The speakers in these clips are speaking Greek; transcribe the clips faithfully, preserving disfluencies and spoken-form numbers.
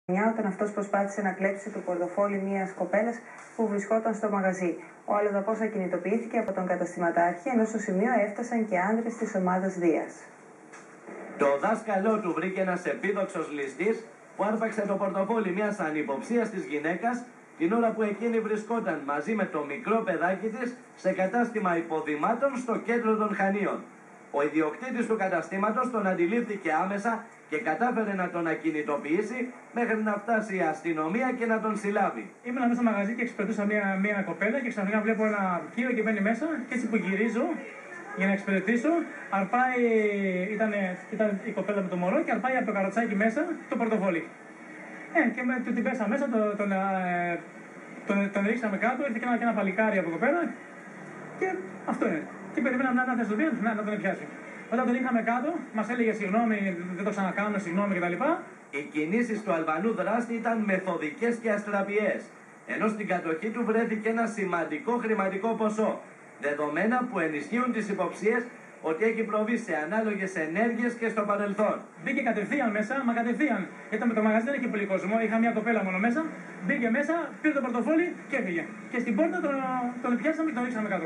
Όταν αυτός προσπάθησε να κλέψει το πορτοφόλι μιας κοπέλας που βρισκόταν στο μαγαζί. Ο αλλοδαπός ακινητοποιήθηκε από τον καταστηματάρχη, ενώ στο σημείο έφτασαν και άνδρες της ομάδας Δίας. Το δάσκαλό του βρήκε ένας επίδοξος ληστής που άρπαξε το πορτοφόλι μιας ανυποψίας της γυναίκας την ώρα που εκείνη βρισκόταν μαζί με το μικρό παιδάκι της σε κατάστημα υποδημάτων στο κέντρο των Χανίων. Ο ιδιοκτήτης του καταστήματος τον αντιλήφθηκε άμεσα και κατάφερε να τον ακινητοποιήσει μέχρι να φτάσει η αστυνομία και να τον συλλάβει. Ήμουν μέσα στο μαγαζί και εξυπηρετούσα μια, μια κοπέλα και ξαφνικά βλέπω ένα κύριο και μπαίνει μέσα και έτσι που γυρίζω για να εξυπηρετήσω, αρπάει, ήταν, ήταν η κοπέλα με το μωρό και αρπάει από το καροτσάκι μέσα το πορτοφόλι. Ε, και με, του την πέσα μέσα, τον, τον, ε, τον, τον ρίξαμε κάτω, ήρθε και ένα, και ένα παλικάρι από εδώ πέρα και αυτό είναι. Και περιμέναμε να έρθει στο βίντεο να, να τον πιάσει. Όταν τον είχαμε κάτω, μας έλεγε συγγνώμη, δεν το ξανακάνουμε, συγγνώμη κτλ. Οι κινήσεις του Αλβανού δράστη ήταν μεθοδικές και αστραπιές, ενώ στην κατοχή του βρέθηκε ένα σημαντικό χρηματικό ποσό, δεδομένα που ενισχύουν τις υποψίες ότι έχει προβεί σε ανάλογες ενέργειες και στο παρελθόν. Μπήκε κατευθείαν μέσα, μα κατευθείαν. Γιατί με το μαγαζί δεν είχε πολύ κόσμο, είχα μια κοπέλα μόνο μέσα. Μπήκε μέσα, πήρε το πορτοφόλι και έφυγε. Και στην πόρτα τον, τον πιάσαμε και τον ρίξαμε κάτω.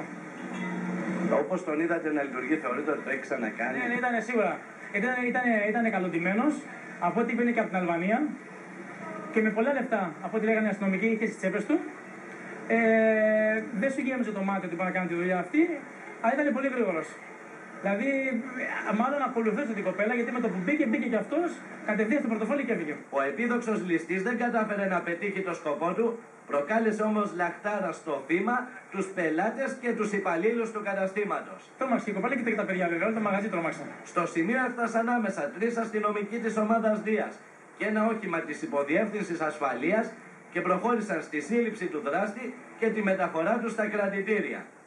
Όπως τον είδατε να λειτουργεί, θεωρείτε ότι το έχει ξανακάνει? Ναι, ναι, ήταν σίγουρα. Ήταν, ήταν, ήταν καλοντημένος, από ό,τι πήγαινε και από την Αλβανία και με πολλά λεφτά, από ό,τι λέγανε οι αστυνομικοί, είχε στις τσέπες του. Ε, δεν σου γέμιζε το μάτι ότι πάει να κάνει τη δουλειά αυτή, αλλά ήταν πολύ γρήγορος. Δηλαδή, μάλλον ακολουθούσε την κοπέλα, γιατί με το που μπήκε, μπήκε και αυτός, κατευθείαν στο πορτοφόλι και έφυγε. Ο επίδοξος ληστής δεν κατάφερε να πετύχει το σκοπό του, προκάλεσε όμως λαχτάρα στο θύμα, τους πελάτες και τους υπαλλήλους του καταστήματος. Τρόμαξε η κοπέλα και τα παιδιά, βέβαια, όλο το μαγαζί τρόμαξαν. Στο σημείο έφτασαν άμεσα τρεις αστυνομικοί της ομάδας Δίας και ένα όχημα της υποδιεύθυνσης ασφαλείας και προχώρησαν στη σύλληψη του δράστη και τη μεταφορά του στα κρατητήρια.